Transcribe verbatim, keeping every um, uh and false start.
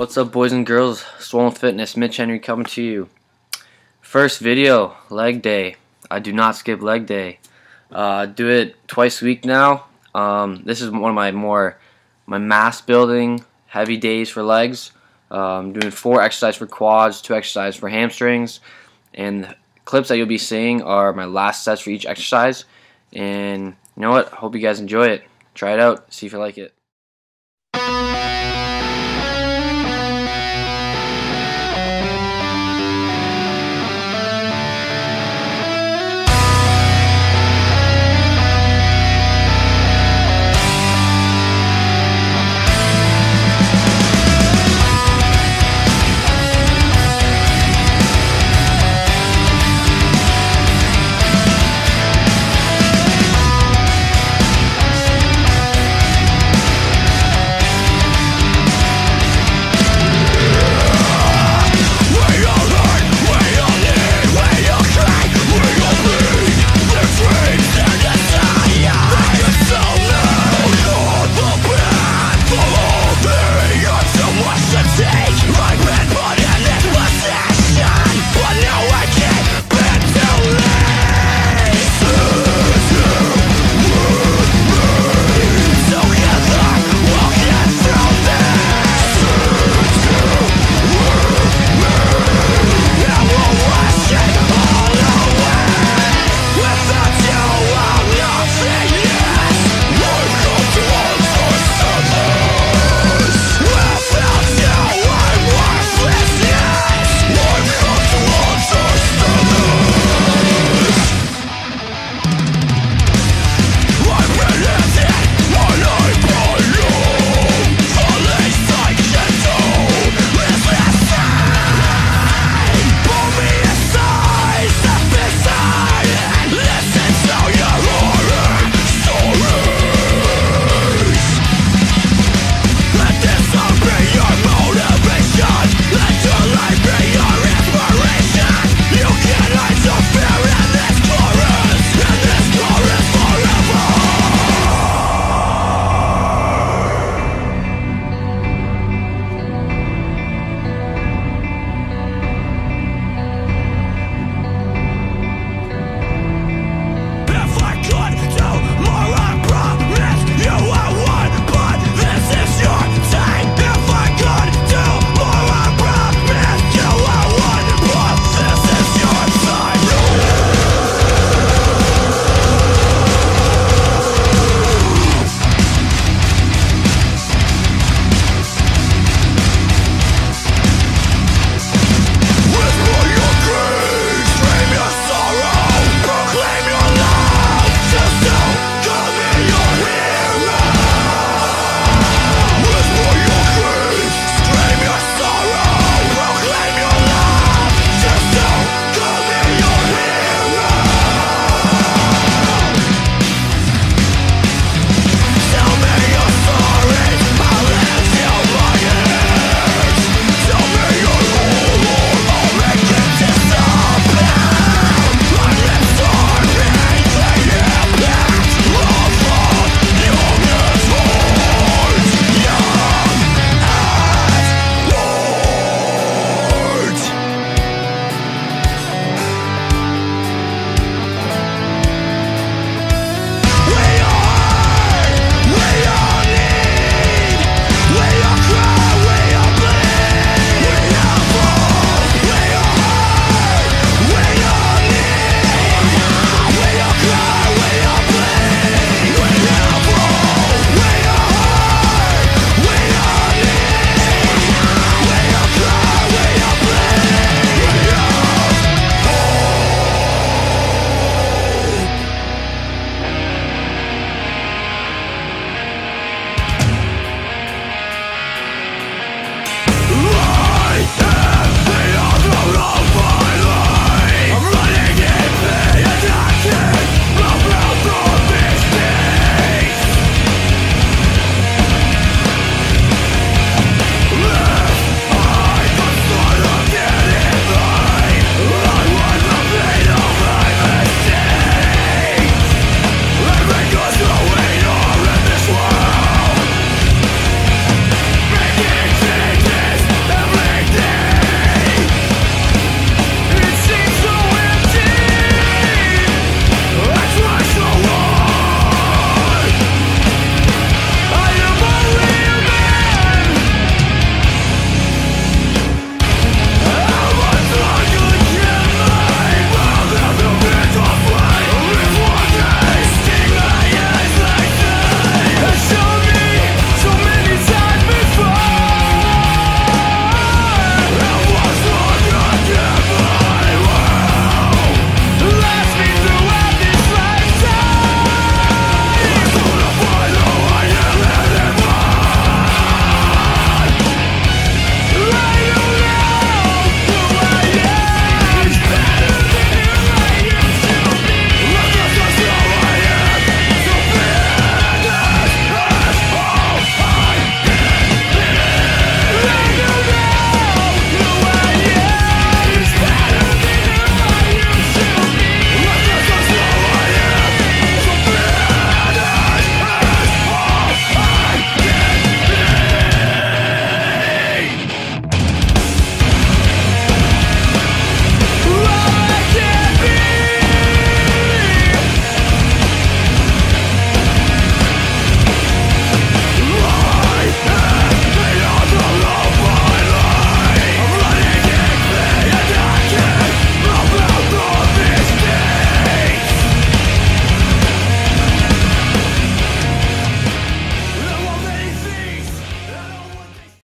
What's up, boys and girls? Swollen Fitness, Mitch Henry coming to you. First video, leg day. I do not skip leg day. Uh, do it twice a week now. Um, this is one of my more my mass building heavy days for legs. Um, doing four exercises for quads, two exercises for hamstrings, and the clips that you'll be seeing are my last sets for each exercise. And you know what? Hope you guys enjoy it. Try it out. See if you like it.